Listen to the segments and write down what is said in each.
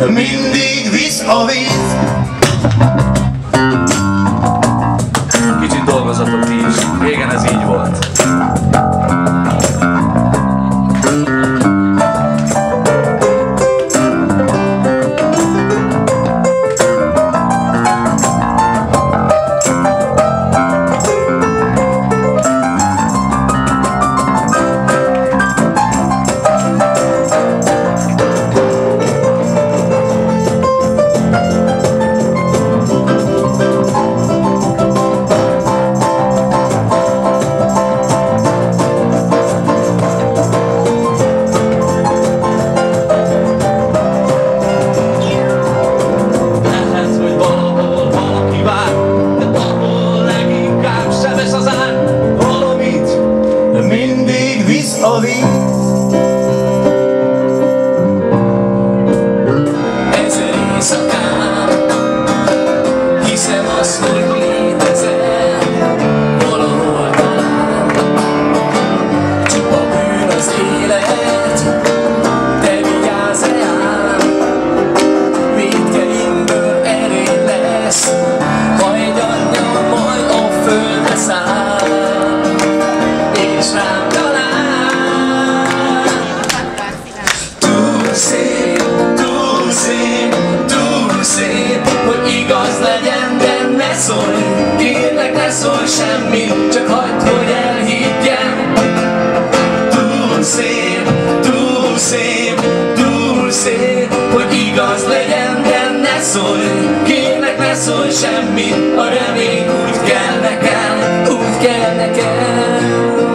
mindig visz a víz. Kicsit dolgozatok ti is, régen ez így volt. Mindig visz a víz. Ezer éjszakán hiszem azt, hogy létezel valahol talán. Csupa bűn az élet, te vigyázz rám. Vétkeimből erény lesz, ha egy angyal majd a földre száll, és rám talál. Túl szép, túl szép, túl szép, hogy igaz legyen, de ne szólj, kérlek ne szólj semmit, csak hagyd, hogy elhiggyem. Túl szép, túl szép, túl szép, hogy igaz legyen, de ne szólj, kérlek ne szólj semmit, a remény úgy kell nekem, úgy kell nekem.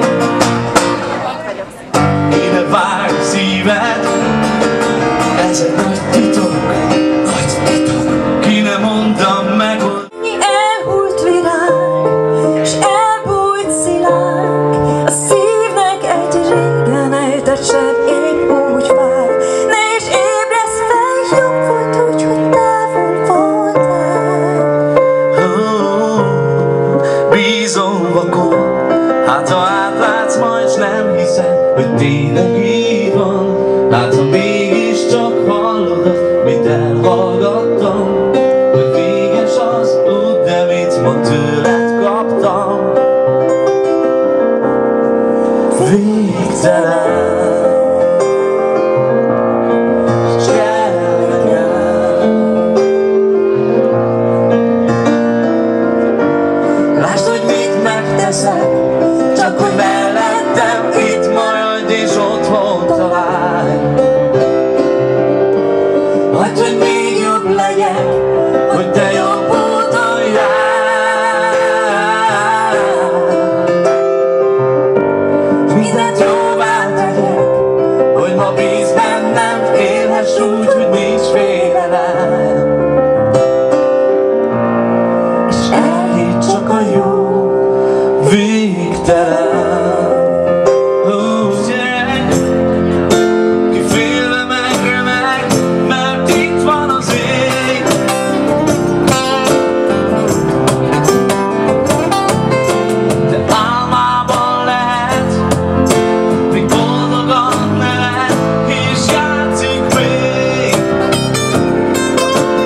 Ide vág szíved, ez egy nagy titok, nagy titok. Ki ne mondtam meg, hogy elhult virág, s elbújt szilárd, a szívnek egy régen ejtett seb épp úgy vár. Ne is ébresz fel, jobb volt úgy, hogy távol voltál. bízom vakon. Hát ha átlátsz majd, s nem hiszed, hogy tényleg így van. Hát ha mégiscsak hallod azt, mit elhallgattam, hogy véges az út, de mit ma tőled kaptam. Végtelen. S kell nekem. Lásd, hogy mit megteszek, csak hogy mellettem itt maradj és otthon találj. Hagyd, hogy még jobb legyek, hogy te jobb úton járj. Mindent jóvá tegyek, hogy ma bízz bennem, élhess úgy, hogy nincs félelem. És elhidd csak a jó, végtelen. Ki félve megremeg, mert itt van az ég. De álmában lehet, még boldogan nevet, és játszik még.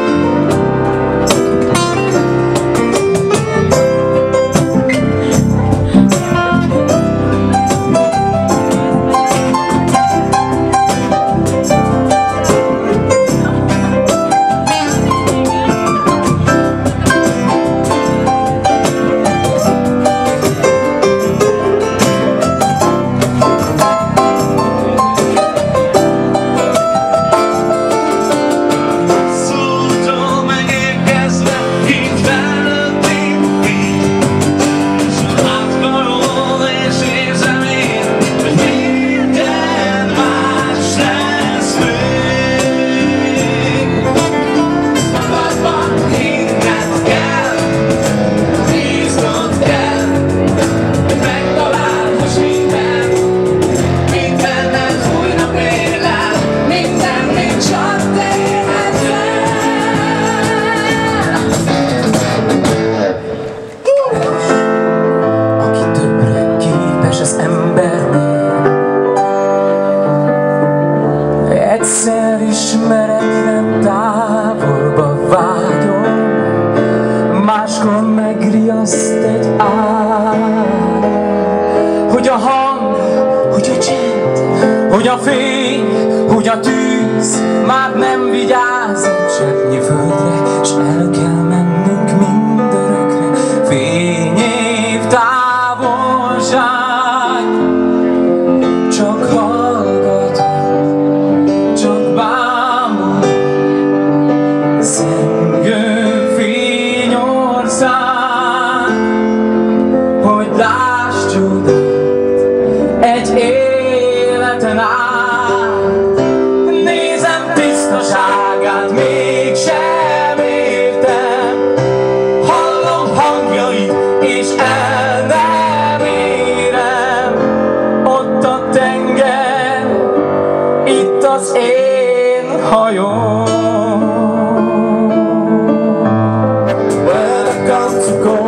Hogy a csend, hogy a fény, hogy a tűz már nem vigyáz egy cseppnyi földre, s el kell mennünk mindörökre. Fényév távolság, csak hallgatom, csak bámul, zengő fényország, hogy láss csodát egy életen át. Nézem tisztaságát, mégsem értem, hallom hangjait, és el nem érem. Ott a tenger, itt az én hajóm. where I come to go,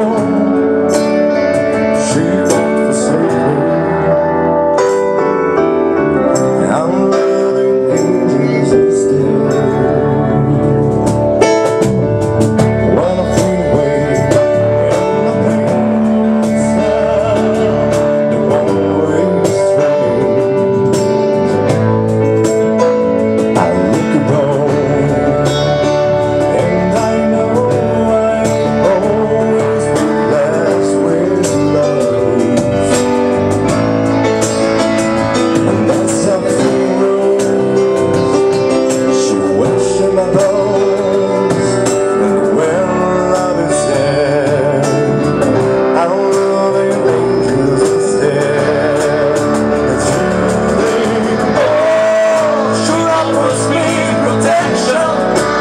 she won't forsake me. I'm living in Jesus' name. When I feel weak and the pain inside, the one-way street, I look around and I know I've always been blessed with love. And that's a she wears in my bones, and when love is there, I'm loving angels instead. It's really, she offers me protection.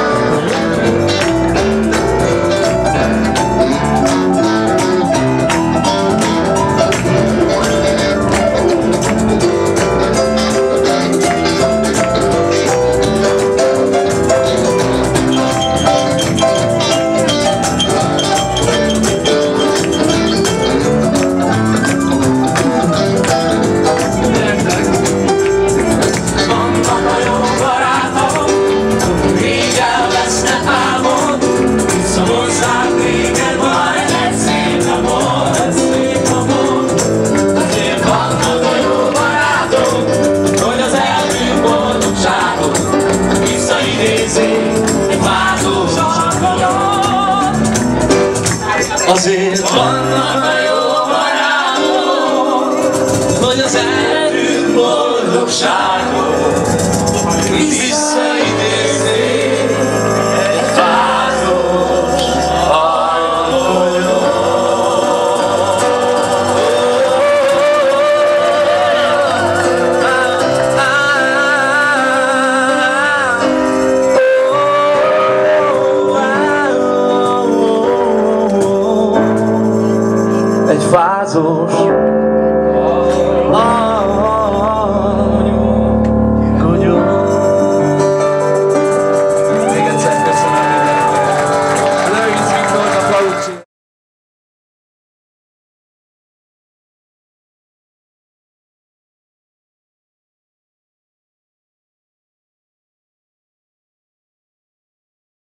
Vannak a jó barátom, így elveszne álmod, visszahozzák téged majd egy szép napon, egy szép napon. Azért vannak a jó barátok, hogy az elmúlt boldogságot visszaidézzék egy változó sarkon. Azért vannak a jó barátok, Hogy az elmúlt boldogságot visszaidézzék egy vázos egy vázos